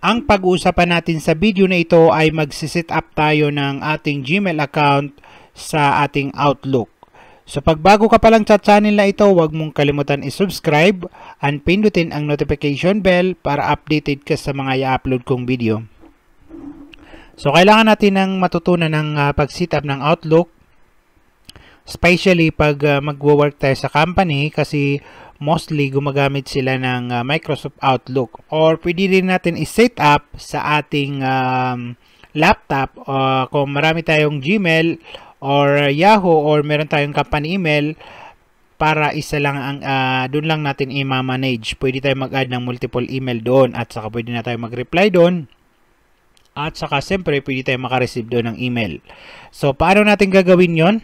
Ang pag-uusapan natin sa video na ito ay magsiset up tayo ng ating Gmail account sa ating Outlook. So pag bago ka pa lang sa channel na ito, huwag mong kalimutan i-subscribe and pindutin ang notification bell para updated ka sa mga i-upload kong video. So kailangan natin ng matutunan ng pag-set up ng Outlook, especially pag magwo-work tayo sa company kasi mostly gumagamit sila ng Microsoft Outlook, or pwede rin natin i-set up sa ating laptop kung marami tayong Gmail or Yahoo or meron tayong company email, para isa lang ang doon lang natin i-manage. Pwede tayo mag-add ng multiple email doon at saka pwede na tayo mag-reply doon. At saka siyempre pwede tayo makareceive doon ng email. So paano natin gagawin yon?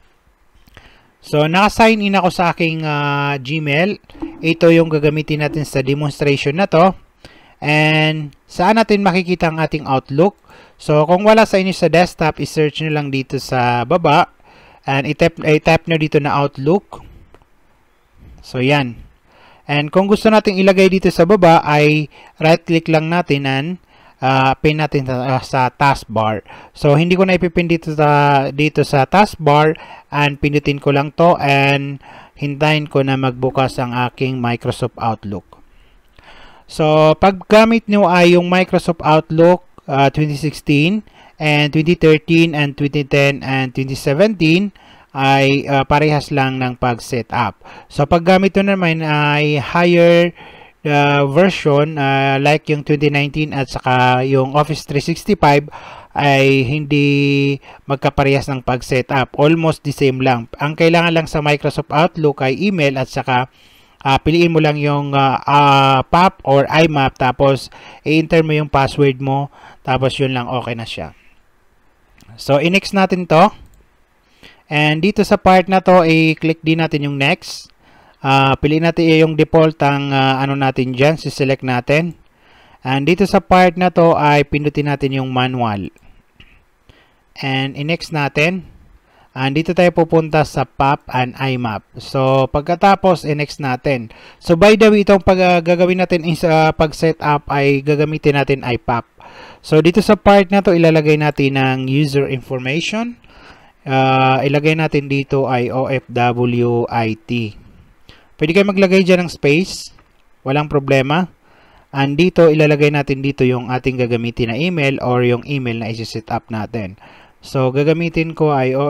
So naka-sign in ako sa aking Gmail. Ito yung gagamitin natin sa demonstration na to. And saan natin makikita ang ating Outlook? So kung wala sa inyo sa desktop, i-search nyo lang dito sa baba. And i-type nyo dito na Outlook. So yan. And kung gusto natin ilagay dito sa baba, ay right-click lang natin and pin natin sa taskbar. So hindi ko na ipipin dito sa taskbar, and pindutin ko lang to and hintayin ko na magbukas ang aking Microsoft Outlook. So pag gamit nyo ay yung Microsoft Outlook 2016 and 2013 and 2010 and 2017 ay parehas lang ng pag-set up. So pag gamit nyo naman ay higher version like yung 2019 at saka yung Office 365 ay hindi magkaparehas ng pag-setup. Almost the same lang. Ang kailangan lang sa Microsoft Outlook ay email at saka piliin mo lang yung PAP or IMAP, tapos i-enter mo yung password mo, tapos yun lang, okay na siya. So i-next natin to. And dito sa part na to, i-click din natin yung next. Piliin natin yung default ang ano natin dyan, siselect natin. And dito sa part na to ay pindutin natin yung manual. And i-next natin. And dito tayo pupunta sa PAP and IMAP. So pagkatapos i-next natin. So by the way, itong gagawin natin sa pag-set up ay gagamitin natin ay PAP. So dito sa part na to ilalagay natin ng user information. Ilagay natin dito ay OFWIT. Pwede kayo maglagay dyan ng space. Walang problema. And dito, ilalagay natin dito yung ating gagamitin na email or yung email na isi-set up natin. So, gagamitin ko ay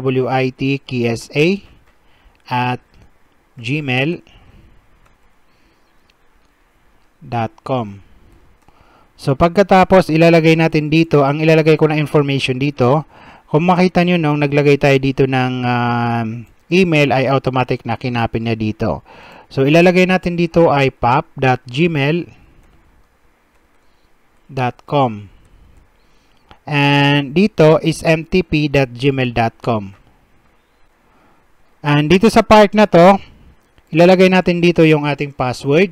ofwit@gmail.com. So, pagkatapos, ilalagay natin dito, ang ilalagay ko na information dito. Kung makita nyo nung naglagay tayo dito ng email ay automatic na kinapin niya dito. So ilalagay natin dito ay pap.gmail.com and dito is mtp.gmail.com. And dito sa part na to, ilalagay natin dito yung ating password.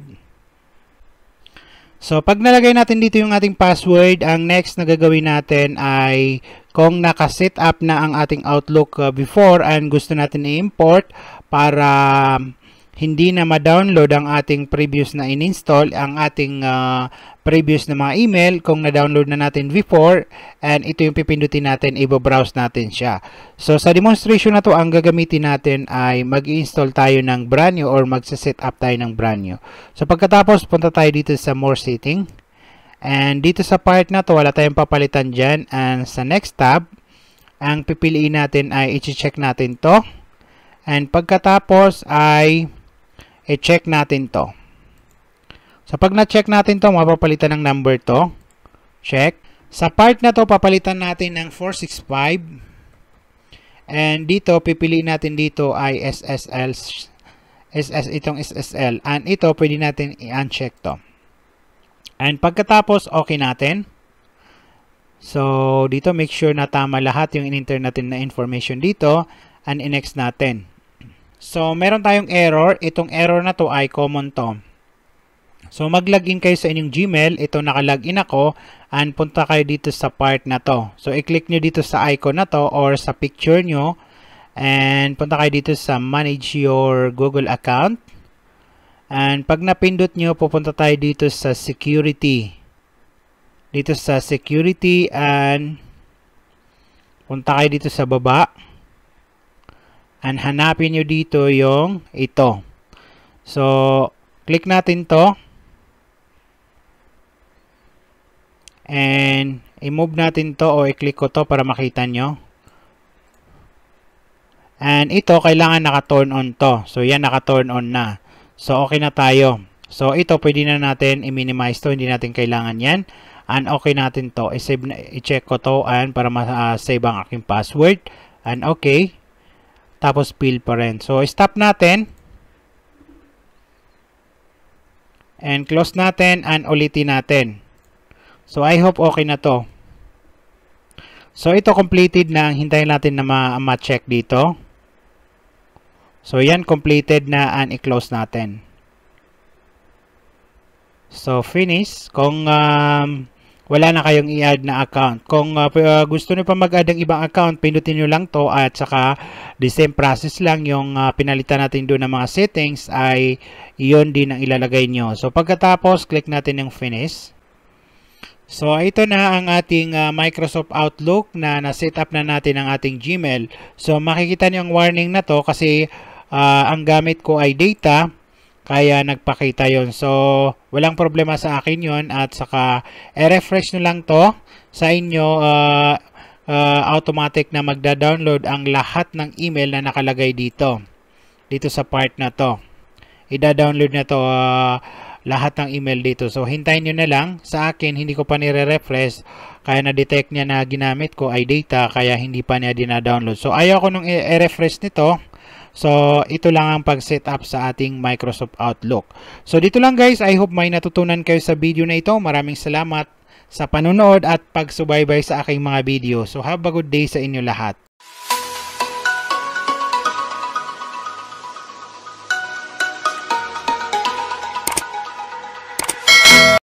So, pag nalagay natin dito yung ating password, ang next na gagawin natin ay kung naka-set up na ang ating Outlook before and gusto natin i-import para hindi na ma-download ang ating previous na in-install, ang ating previous na mga email kung na-download na natin before, and ito yung pipindutin natin, i-browse natin siya. So sa demonstration na to, ang gagamitin natin ay mag-install tayo ng brand new or magsa-set up tayo ng brand new. So pagkatapos, punta tayo dito sa more setting, and dito sa part na to, wala tayong papalitan dyan, and sa next tab, ang pipiliin natin ay i-check natin to, and pagkatapos ay i-check natin to. So pag na-check natin to, mapapalitan ng number to. Check. Sa part na to, papalitan natin ng 465. And dito, pipiliin natin dito ay SSL. Itong SSL. And ito, pwede natin i-uncheck to. And pagkatapos, okay natin. So dito, make sure na tama lahat yung in-enter natin na information dito. And i-next natin. So, meron tayong error. Itong error na to ay common to. So, mag-login kayo sa inyong Gmail. Ito, naka-login ako. And punta kayo dito sa part na to. So, i-click nyo dito sa icon na to or sa picture nyo. And punta kayo dito sa Manage Your Google Account. And pag napindot nyo, pupunta tayo dito sa Security. dito sa security and punta kayo dito sa baba. And hanapin nyo dito yung ito. So, click natin to. And i-move natin to o i-click ko to para makita nyo. And ito, kailangan naka-turn on to. So, yan, naka-turn on na. So, okay na tayo. So, ito, pwede na natin i-minimize to. Hindi natin kailangan yan. And okay natin to. I-check ko to and para ma-save ang aking password. And okay. Tapos fill pa rin. So, stop natin. And close natin and ulitin natin. So, I hope okay na to. So, ito completed na. Hintayin natin na ma-check dito. So, yan completed na and i-close natin. So, finish. Kung wala na kayong i-add na account. Kung gusto nyo pa mag-add ng ibang account, pindutin nyo lang to at saka the same process lang yung pinalitan natin doon ng mga settings ay iyon din ang ilalagay nyo. So pagkatapos, click natin yung finish. So ito na ang ating Microsoft Outlook na na-set up na natin ang ating Gmail. So makikita nyo ang warning na to kasi ang gamit ko ay data. Kaya nagpakita yon. So, walang problema sa akin yon at saka i-refresh nyo lang to sa inyo automatic na magda-download ang lahat ng email na nakalagay dito. Dito sa part na to. Ida-download na to lahat ng email dito. So, hintayin nyo na lang. Sa akin, hindi ko pa nire-refresh. Kaya na-detect niya na ginamit ko ay data kaya hindi pa niya dina-download. So, ayaw ko nung i-refresh nito. So, ito lang ang pag-set up sa ating Microsoft Outlook. So, dito lang guys. I hope may natutunan kayo sa video na ito. Maraming salamat sa panonood at pagsubaybay sa aking mga video. So, have a good day sa inyo lahat.